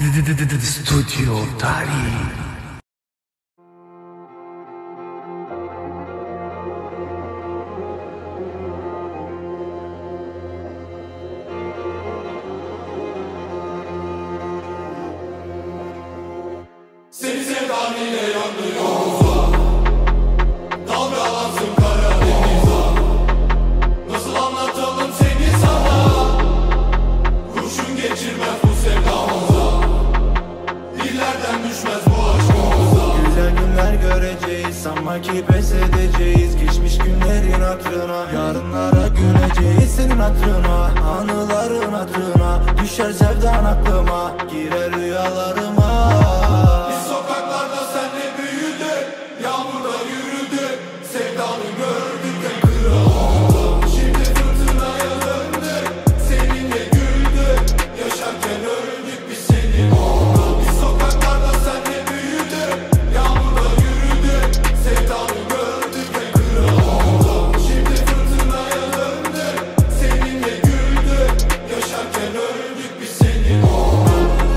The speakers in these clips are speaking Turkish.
Studio Dari. Seni sevdan ile yanıyor. Dalgalansın Karadeniz'e. Nasıl anlatalım seni sana? Kurşun geçirmez bu sevdamıza. Dillerden düşmez bu aşkımıza. Güzel günler göreceğiz, sanma ki pes edeceğiz. Geçmiş günlerin hatırına, yarınlara güleceğiz. Senin hatırına, anıların hatırına. Düşer sevdan aklıma, girer rüyalarıma. Biz sokaklarda senle büyüdük, yağmurda yürüdük. Sevdanı gördük en kralında. Şimdi fırtınaya döndük, seninle güldük. Yaşarken öldük biz senin orada. Biz sokaklarda senle büyüdük, yağmurda yürüdük. Sevdanı gördük en kralında. Şimdi fırtınaya döndük, seninle güldük. Yaşarken öldük biz senin orada.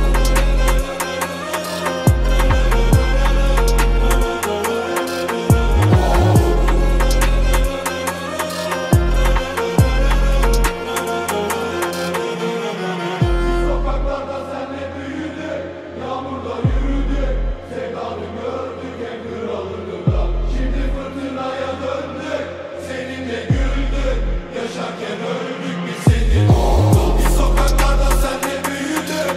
Sokaklarda senle büyüdük, yağmurda yürüdük. Sevdanı gördük en kralında. Şimdi fırtınaya döndük, seninle güldük. Yaşarken öldük biz senin orada. Biz sokaklarda senle büyüdük.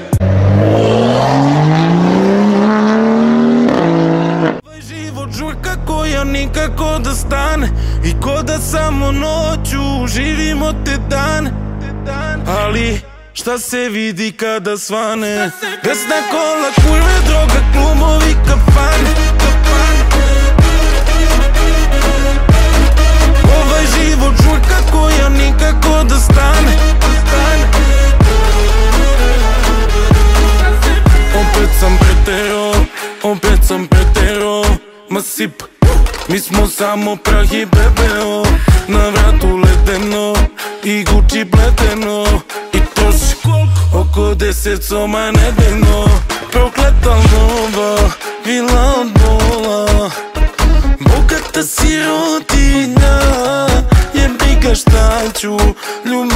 Ovaj život žurka koja nikako da stane. I ko da samo noću živimo te dan. Ali šta se vidi kada svane? Desna kola, kurve, droga, klubovi, kafane. Ovaj život žurka koja nikako da stane. Opet sam pretero, ma sip. Mi smo samo prah i bebeo. Na vratu ledeno i Gucci pleteno. I troši oko 10 soma nedeljno. Prokleta nova vila od bola. Bogata sirotinja, jebi ga šta ću.